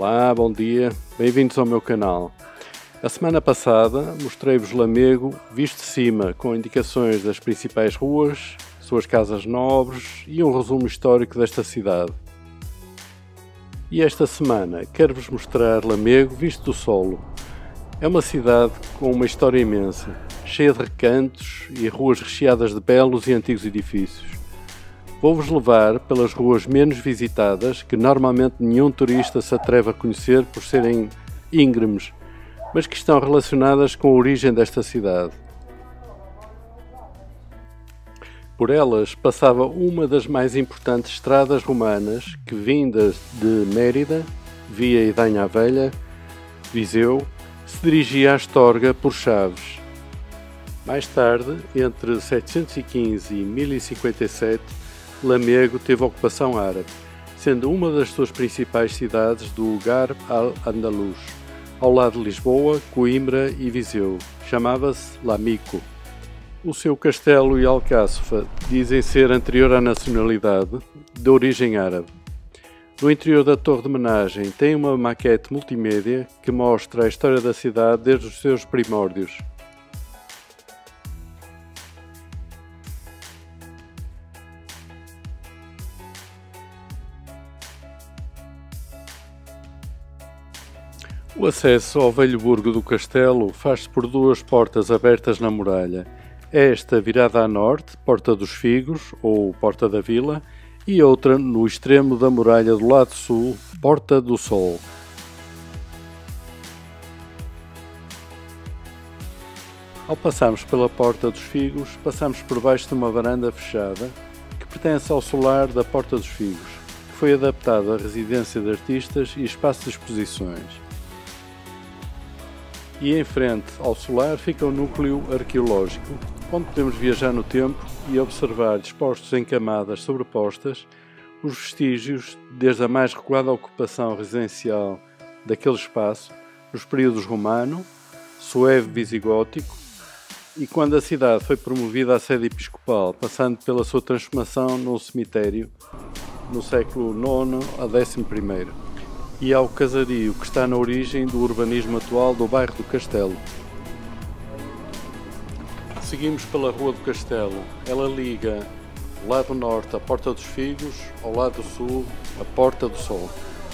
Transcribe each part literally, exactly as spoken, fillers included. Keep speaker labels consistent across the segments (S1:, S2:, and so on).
S1: Olá, bom dia, bem-vindos ao meu canal. A semana passada mostrei-vos Lamego visto de cima, com indicações das principais ruas, suas casas nobres e um resumo histórico desta cidade. E esta semana quero-vos mostrar Lamego visto do solo. É uma cidade com uma história imensa, cheia de recantos e ruas recheadas de belos e antigos edifícios. Vou-vos levar pelas ruas menos visitadas, que normalmente nenhum turista se atreve a conhecer por serem íngremes, mas que estão relacionadas com a origem desta cidade. Por elas passava uma das mais importantes estradas romanas que, vindas de Mérida, via Idanha Velha, Viseu, se dirigia a Astorga por Chaves. Mais tarde, entre setecentos e quinze e mil e cinquenta e sete, Lamego teve ocupação árabe, sendo uma das suas principais cidades do Garb al-Andalus, ao lado de Lisboa, Coimbra e Viseu. Chamava-se Lamico. O seu castelo e alcáçova dizem ser anterior à nacionalidade, de origem árabe. No interior da torre de homenagem tem uma maquete multimédia que mostra a história da cidade desde os seus primórdios. O acesso ao velho burgo do castelo faz-se por duas portas abertas na muralha. Esta virada a norte, Porta dos Figos, ou Porta da Vila, e outra no extremo da muralha do lado sul, Porta do Sol. Ao passarmos pela Porta dos Figos, passamos por baixo de uma varanda fechada, que pertence ao solar da Porta dos Figos, que foi adaptada a residência de artistas e espaço de exposições. E em frente ao solar fica o núcleo arqueológico, onde podemos viajar no tempo e observar, dispostos em camadas sobrepostas, os vestígios desde a mais recuada ocupação residencial daquele espaço, nos períodos romano, suevo-visigótico e quando a cidade foi promovida à sede episcopal, passando pela sua transformação num cemitério no século nono a décimo primeiro. E ao casario que está na origem do urbanismo atual do bairro do Castelo. Seguimos pela Rua do Castelo. Ela liga o lado norte a Porta dos Figos, ao lado sul a Porta do Sol.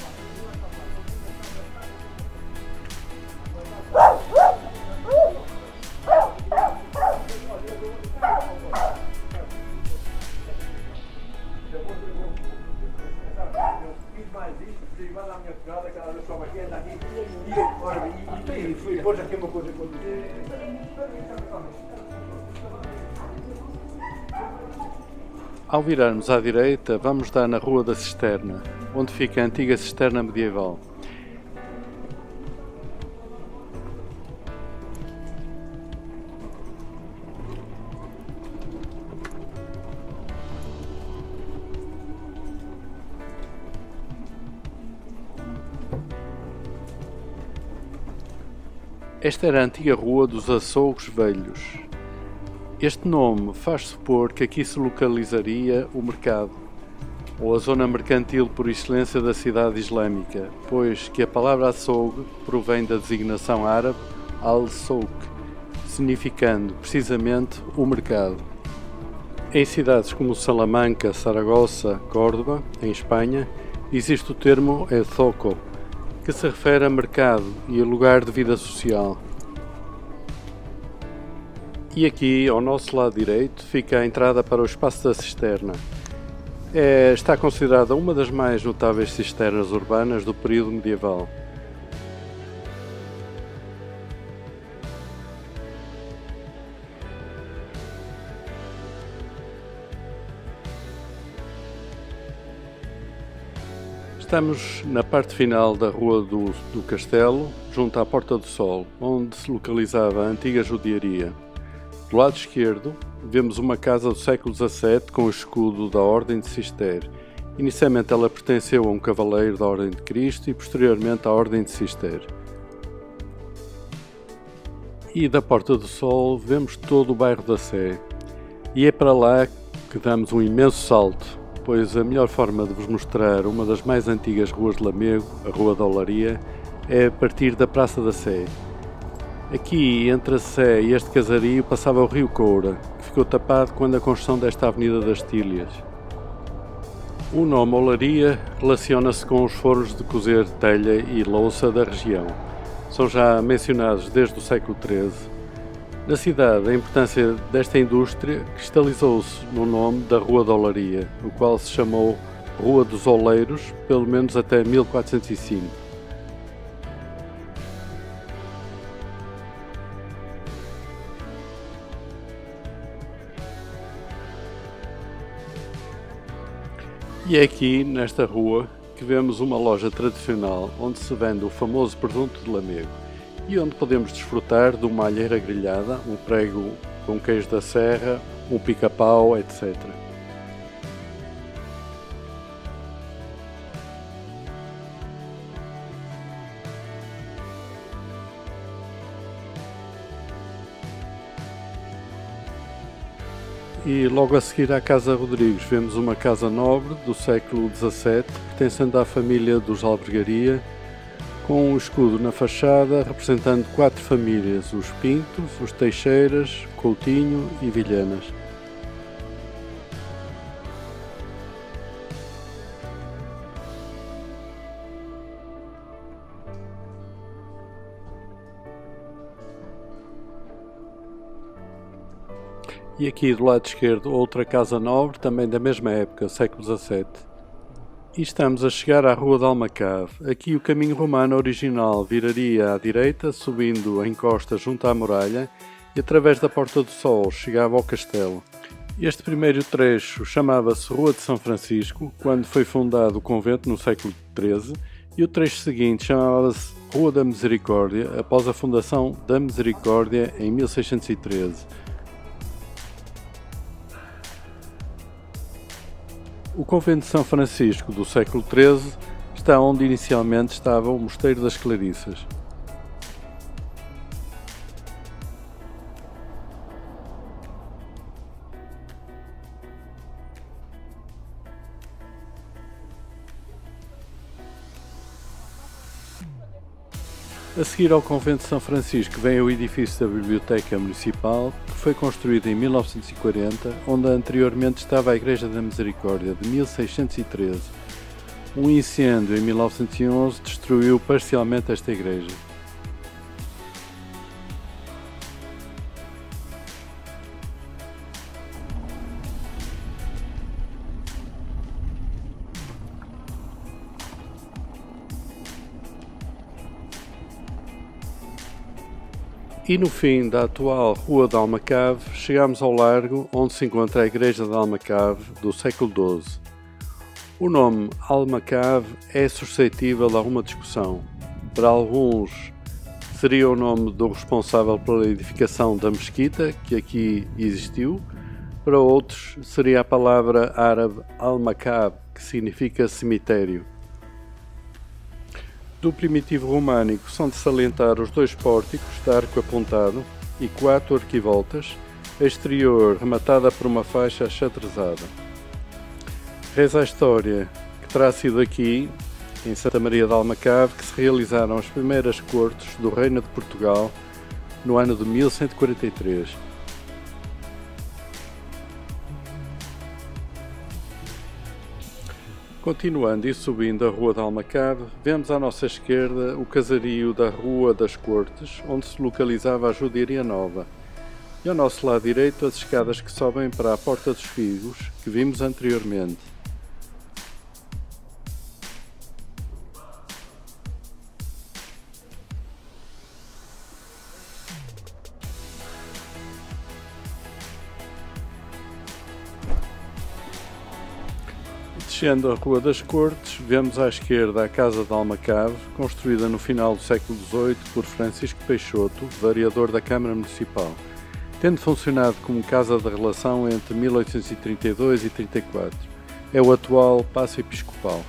S1: Ao virarmos à direita, vamos dar na Rua da Cisterna, onde fica a antiga cisterna medieval. Esta era a antiga Rua dos Açougues Velhos. Este nome faz supor que aqui se localizaria o mercado, ou a zona mercantil por excelência da cidade islâmica, pois que a palavra açougue provém da designação árabe al-souk, significando precisamente o mercado. Em cidades como Salamanca, Saragossa, Córdoba, em Espanha, existe o termo el zoco, que se refere a mercado e a lugar de vida social. E aqui, ao nosso lado direito, fica a entrada para o Espaço da Cisterna. É, está considerada uma das mais notáveis cisternas urbanas do período medieval. Estamos na parte final da Rua do, do Castelo, junto à Porta do Sol, onde se localizava a antiga judiaria. Do lado esquerdo, vemos uma casa do século dezassete com o escudo da Ordem de Cister. Inicialmente ela pertenceu a um cavaleiro da Ordem de Cristo e posteriormente à Ordem de Cister. E da Porta do Sol vemos todo o bairro da Sé. E é para lá que damos um imenso salto, pois a melhor forma de vos mostrar uma das mais antigas ruas de Lamego, a Rua da Olaria, é a partir da Praça da Sé. Aqui, entre a Sé e este casario, passava o rio Coura, que ficou tapado quando a construção desta Avenida das Tílias. O nome Olaria relaciona-se com os fornos de cozer telha e louça da região. São já mencionados desde o século treze. Na cidade, a importância desta indústria cristalizou-se no nome da Rua da Olaria, o qual se chamou Rua dos Oleiros, pelo menos até mil quatrocentos e cinco. E é aqui, nesta rua, que vemos uma loja tradicional onde se vende o famoso presunto de Lamego e onde podemos desfrutar de uma alheira grelhada, um prego com queijo da serra, um pica-pau, etcétera. E logo a seguir à Casa Rodrigues vemos uma casa nobre do século dezassete, pertencendo à família dos Albergaria, com um escudo na fachada representando quatro famílias, os Pintos, os Teixeiras, Coutinho e Vilhanas. E aqui do lado esquerdo outra casa nobre, também da mesma época, século dezassete. E estamos a chegar à Rua de Almacave. Aqui o caminho romano original viraria à direita, subindo a encosta junto à muralha, e através da Porta do Sol chegava ao castelo. Este primeiro trecho chamava-se Rua de São Francisco, quando foi fundado o convento no século treze, e o trecho seguinte chamava-se Rua da Misericórdia, após a fundação da Misericórdia em mil seiscentos e treze. O convento de São Francisco do século treze está onde inicialmente estava o Mosteiro das Clarissas. A seguir ao convento de São Francisco vem o edifício da Biblioteca Municipal, que foi construído em mil novecentos e quarenta, onde anteriormente estava a Igreja da Misericórdia, de mil seiscentos e treze. Um incêndio em mil novecentos e onze destruiu parcialmente esta igreja. E no fim da atual Rua de Almacave, chegamos ao largo onde se encontra a Igreja de Almacave do século doze. O nome Almacave é suscetível a alguma discussão. Para alguns seria o nome do responsável pela edificação da mesquita, que aqui existiu. Para outros seria a palavra árabe Al-Makab, que significa cemitério. Do primitivo românico são de salientar os dois pórticos de arco apontado e quatro arquivoltas, a exterior rematada por uma faixa achatrezada. Reza a história que terá sido aqui, em Santa Maria de Almacave, que se realizaram as primeiras cortes do Reino de Portugal no ano de mil cento e quarenta e três. Continuando e subindo a Rua de Almacave, vemos à nossa esquerda o casario da Rua das Cortes, onde se localizava a Judiaria Nova, e ao nosso lado direito as escadas que sobem para a Porta dos Figos, que vimos anteriormente. Descendo a Rua das Cortes, vemos à esquerda a Casa de Almacave, construída no final do século dezoito por Francisco Peixoto, vereador da Câmara Municipal, tendo funcionado como casa de relação entre mil oitocentos e trinta e dois e trinta e quatro. É o atual Paço Episcopal.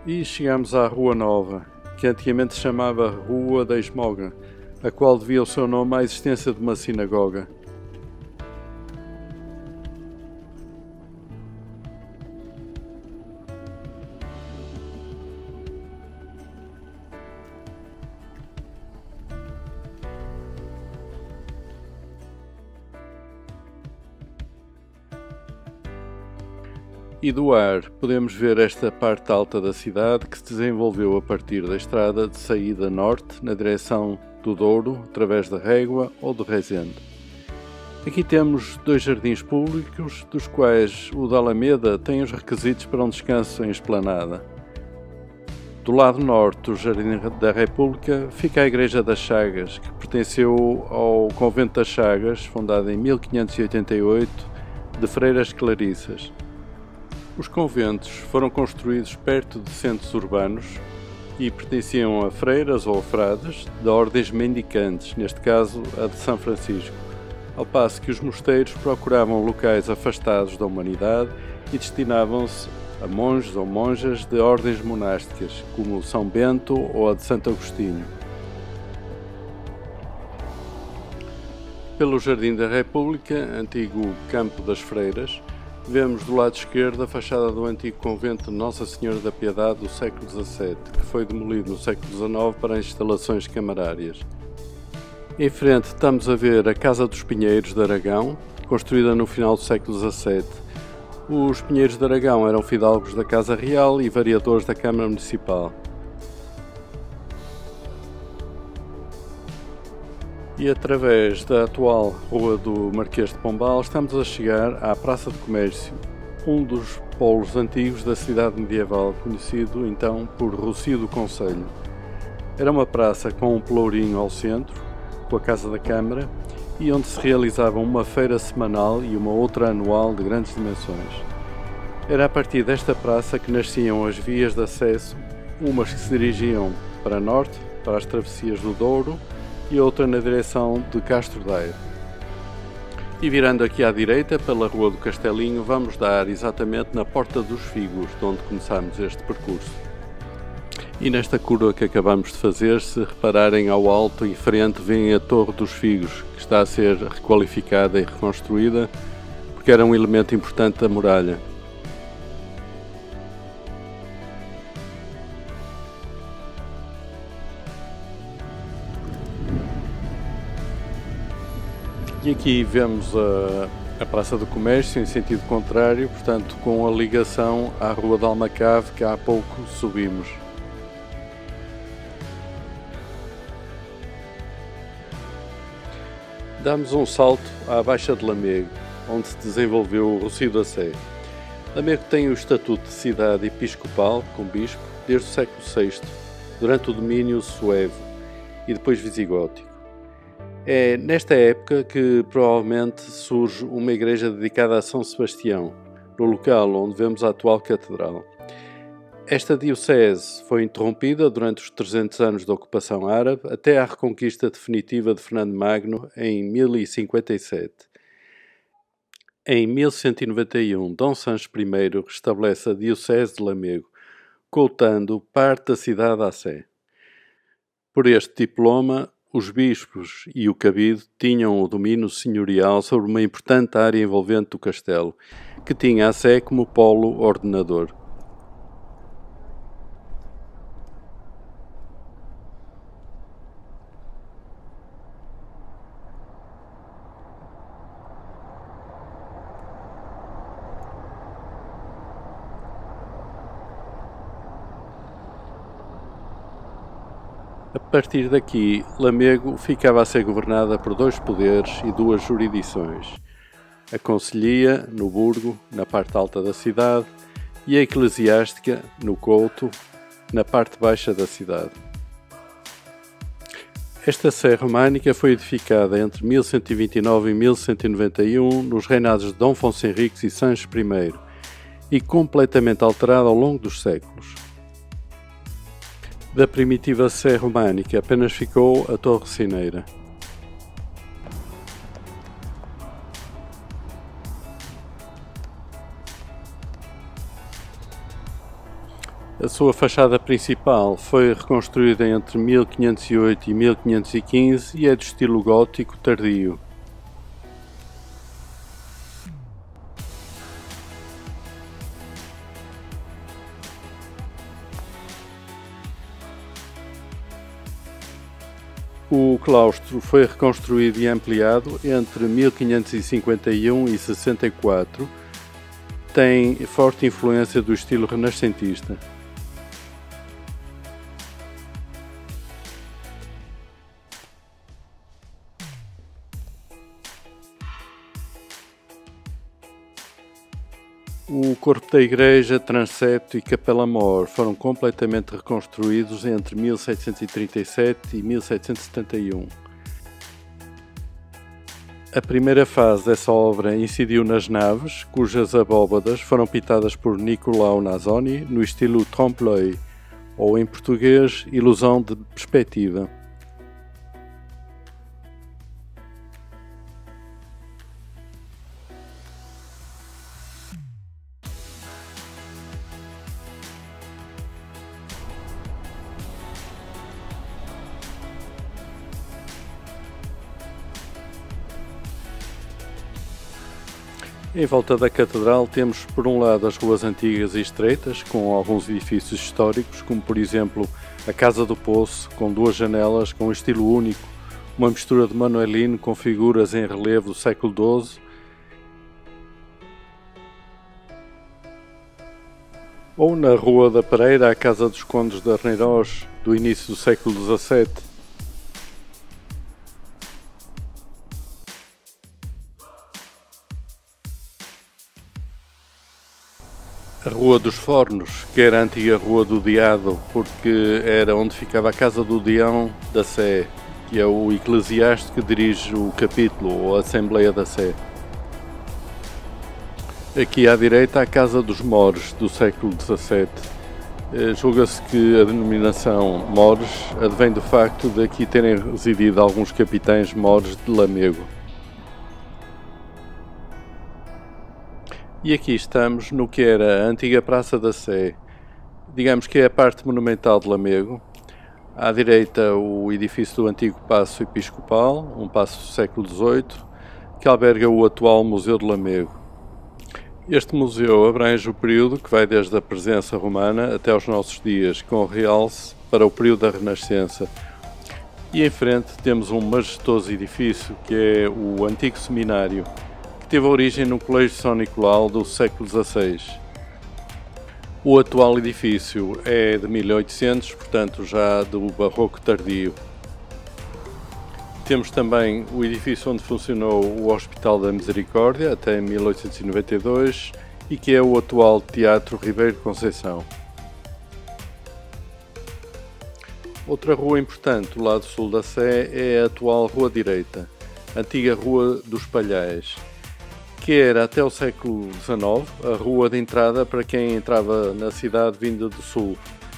S1: E chegamos à Rua Nova, que antigamente se chamava Rua da Esmoga, a qual devia o seu nome à existência de uma sinagoga. E do ar podemos ver esta parte alta da cidade que se desenvolveu a partir da estrada de saída norte na direção do Douro, através da Régua ou de Rezende. Aqui temos dois jardins públicos, dos quais o da Alameda tem os requisitos para um descanso em esplanada. Do lado norte do Jardim da República fica a Igreja das Chagas, que pertenceu ao Convento das Chagas, fundado em mil quinhentos e oitenta e oito, de freiras clarissas. Os conventos foram construídos perto de centros urbanos e pertenciam a freiras ou frades de ordens mendicantes, neste caso a de São Francisco, ao passo que os mosteiros procuravam locais afastados da humanidade e destinavam-se a monges ou monjas de ordens monásticas, como São Bento ou a de Santo Agostinho. Pelo Jardim da República, antigo Campo das Freiras, vemos do lado esquerdo a fachada do antigo convento de Nossa Senhora da Piedade do século dezassete, que foi demolido no século dezenove para instalações camarárias. Em frente estamos a ver a Casa dos Pinheiros de Aragão, construída no final do século dezassete. Os Pinheiros de Aragão eram fidalgos da Casa Real e vereadores da Câmara Municipal. E através da atual Rua do Marquês de Pombal estamos a chegar à Praça de Comércio, um dos polos antigos da cidade medieval, conhecido então por Rocio do Conselho. Era uma praça com um pelourinho ao centro, com a Casa da Câmara, e onde se realizava uma feira semanal e uma outra anual de grandes dimensões. Era a partir desta praça que nasciam as vias de acesso, umas que se dirigiam para norte, para as travessias do Douro, e outra na direção de Castro Daire. E virando aqui à direita, pela Rua do Castelinho, vamos dar exatamente na Porta dos Figos, de onde começámos este percurso. E nesta curva que acabamos de fazer, se repararem ao alto em frente, veem a Torre dos Figos, que está a ser requalificada e reconstruída, porque era um elemento importante da muralha. E aqui vemos a, a Praça do Comércio em sentido contrário, portanto com a ligação à Rua de Almacave que há pouco subimos. Damos um salto à Baixa de Lamego, onde se desenvolveu o Rocio da Sé. Lamego tem o estatuto de cidade episcopal, com bispo, desde o século sexto, durante o domínio suevo e depois visigótico. É nesta época que provavelmente surge uma igreja dedicada a São Sebastião, no local onde vemos a atual catedral. Esta diocese foi interrompida durante os trezentos anos da ocupação árabe até à reconquista definitiva de Fernando Magno em mil e cinquenta e sete. Em mil cento e noventa e um, Dom Sancho I restabelece a diocese de Lamego, coutando parte da cidade à Sé. Por este diploma, os bispos e o cabido tinham o domínio senhorial sobre uma importante área envolvente do castelo, que tinha a Sé como polo ordenador. A partir daqui, Lamego ficava a ser governada por dois poderes e duas jurisdições: a concelhia, no Burgo, na parte alta da cidade, e a eclesiástica, no Couto, na parte baixa da cidade. Esta sé românica foi edificada entre mil cento e vinte e nove e mil cento e noventa e um, nos reinados de Dom Afonso Henriques e Sancho I, e completamente alterada ao longo dos séculos. Da primitiva sé românica apenas ficou a Torre Sineira. A sua fachada principal foi reconstruída entre mil quinhentos e oito e mil quinhentos e quinze e é de estilo gótico tardio. O claustro foi reconstruído e ampliado entre mil quinhentos e cinquenta e um e sessenta e quatro. Tem forte influência do estilo renascentista. O corpo da igreja, transepto e capela-mor foram completamente reconstruídos entre mil setecentos e trinta e sete e mil setecentos e setenta e um. A primeira fase dessa obra incidiu nas naves, cujas abóbadas foram pintadas por Nicolau Nasoni no estilo trompe-l'œil, ou em português, ilusão de perspectiva. Em volta da catedral temos, por um lado, as ruas antigas e estreitas, com alguns edifícios históricos, como por exemplo a Casa do Poço, com duas janelas com um estilo único, uma mistura de manuelino com figuras em relevo do século doze, ou na Rua da Pereira, a Casa dos Condes de Arneiroz, do início do século dezassete. A Rua dos Fornos, que era a antiga Rua do Diado, porque era onde ficava a casa do Deão da Sé, que é o eclesiástico que dirige o capítulo ou a Assembleia da Sé. Aqui à direita, a Casa dos Mores, do século dezassete. Julga-se que a denominação Mores advém do facto de aqui terem residido alguns capitães mores de Lamego. E aqui estamos no que era a antiga Praça da Sé, digamos que é a parte monumental de Lamego. À direita, o edifício do antigo Paço Episcopal, um paço do século dezoito, que alberga o atual Museu de Lamego. Este museu abrange o período que vai desde a presença romana até aos nossos dias, com realce para o período da Renascença. E em frente temos um majestoso edifício que é o antigo seminário, teve origem no Colégio São Nicolau do século dezasseis. O atual edifício é de mil e oitocentos, portanto já do barroco tardio. Temos também o edifício onde funcionou o Hospital da Misericórdia até mil oitocentos e noventa e dois e que é o atual Teatro Ribeiro Conceição. Outra rua importante do lado sul da Sé é a atual Rua Direita, antiga Rua dos Palhais, que era até o século dezenove a rua de entrada para quem entrava na cidade vinda do sul.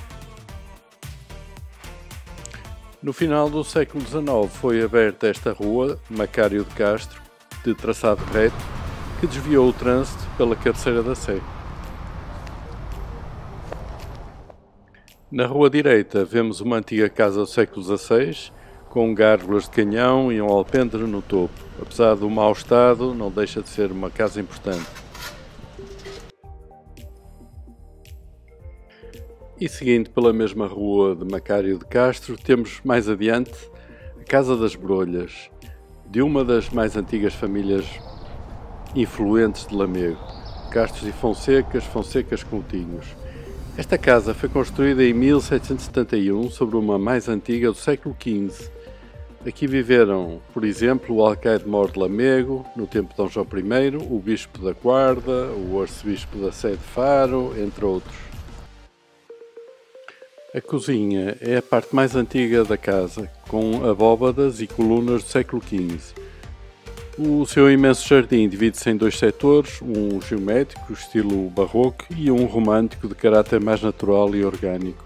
S1: No final do século dezenove foi aberta esta rua, Macário de Castro, de traçado reto, que desviou o trânsito pela cabeceira da Sé. Na rua direita vemos uma antiga casa do século dezasseis, com gárgulas de canhão e um alpendre no topo. Apesar do mau estado, não deixa de ser uma casa importante. E seguindo pela mesma rua de Macário de Castro, temos mais adiante a Casa das Brolhas, de uma das mais antigas famílias influentes de Lamego, Castros e Fonsecas, Fonsecas Coutinhos. Esta casa foi construída em mil setecentos e setenta e um sobre uma mais antiga do século quinze. Aqui viveram, por exemplo, o alcaide-mor de Lamego, no tempo de Dom João I, o bispo da Guarda, o arcebispo da Sé de Faro, entre outros. A cozinha é a parte mais antiga da casa, com abóbadas e colunas do século quinze. O seu imenso jardim divide-se em dois setores, um geométrico, estilo barroco, e um romântico de caráter mais natural e orgânico.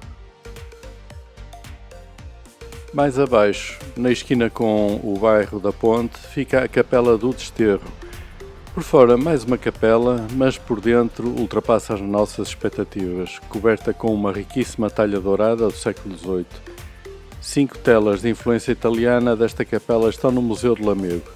S1: Mais abaixo, na esquina com o bairro da Ponte, fica a Capela do Desterro, Por fora, mais uma capela, mas por dentro ultrapassa as nossas expectativas, coberta com uma riquíssima talha dourada do século dezoito. Cinco telas de influência italiana desta capela estão no Museu de Lamego.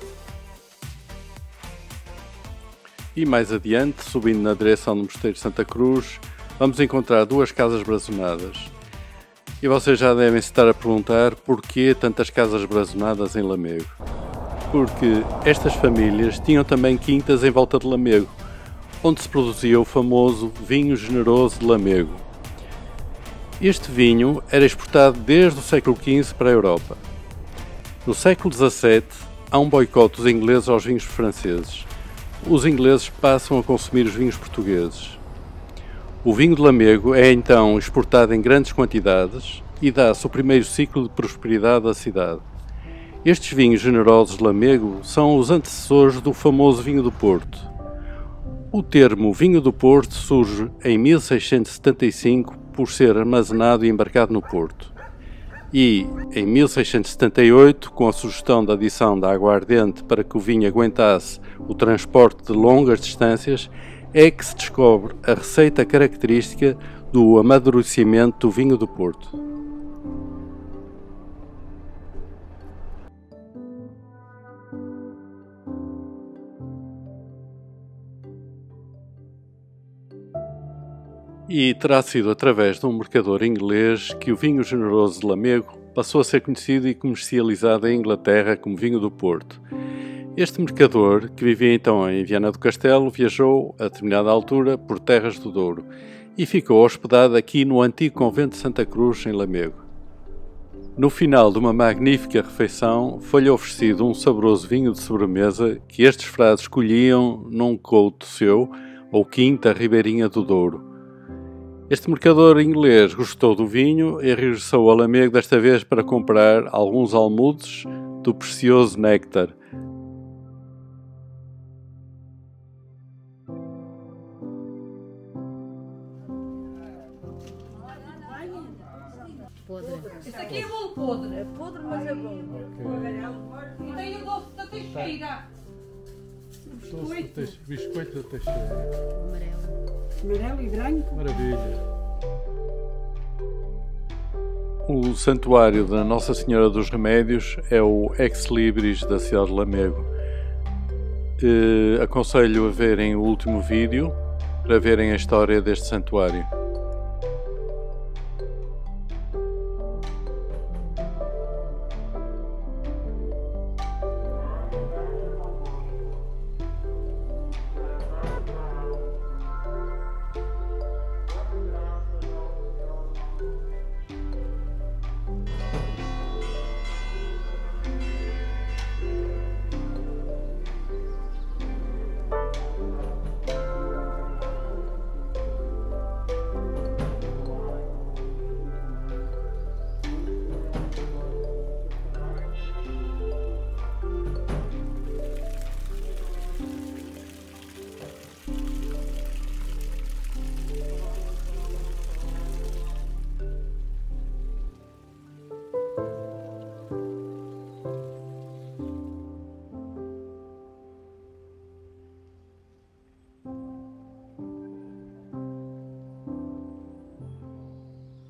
S1: E mais adiante, subindo na direção do Mosteiro de Santa Cruz, vamos encontrar duas casas brazonadas. E vocês já devem se estar a perguntar porquê tantas casas brazonadas em Lamego. Porque estas famílias tinham também quintas em volta de Lamego, onde se produzia o famoso vinho generoso de Lamego. Este vinho era exportado desde o século quinze para a Europa. No século dezassete, há um boicote dos ingleses aos vinhos franceses. Os ingleses passam a consumir os vinhos portugueses. O vinho de Lamego é então exportado em grandes quantidades e dá-se o primeiro ciclo de prosperidade da cidade. Estes vinhos generosos de Lamego são os antecessores do famoso vinho do Porto. O termo vinho do Porto surge em mil seiscentos e setenta e cinco por ser armazenado e embarcado no Porto. E, em mil seiscentos e setenta e oito, com a sugestão da adição da aguardente para que o vinho aguentasse o transporte de longas distâncias, é que se descobre a receita característica do amadurecimento do vinho do Porto. E terá sido através de um mercador inglês que o vinho generoso de Lamego passou a ser conhecido e comercializado em Inglaterra como vinho do Porto. Este mercador, que vivia então em Viana do Castelo, viajou a determinada altura por terras do Douro e ficou hospedado aqui no antigo convento de Santa Cruz, em Lamego. No final de uma magnífica refeição, foi-lhe oferecido um saboroso vinho de sobremesa que estes frades colhiam num couto seu ou quinta ribeirinha do Douro. Este mercador inglês gostou do vinho e regressou a Lamego desta vez para comprar alguns almudes do precioso néctar.
S2: Podre.
S3: Este aqui é bolo podre.
S2: É podre, mas é bom.
S3: E tem o doce da Teixeira. Biscoito.
S1: Biscoito da Teixeira.
S2: Amarelo.
S3: Amarelo e branco.
S1: Maravilha. O santuário da Nossa Senhora dos Remédios é o ex-libris da cidade de Lamego. Eh, aconselho a verem o último vídeo para verem a história deste santuário.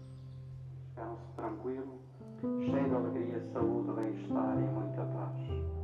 S4: Tranquilo, cheio de alegria, saúde, bem-estar e muita paz.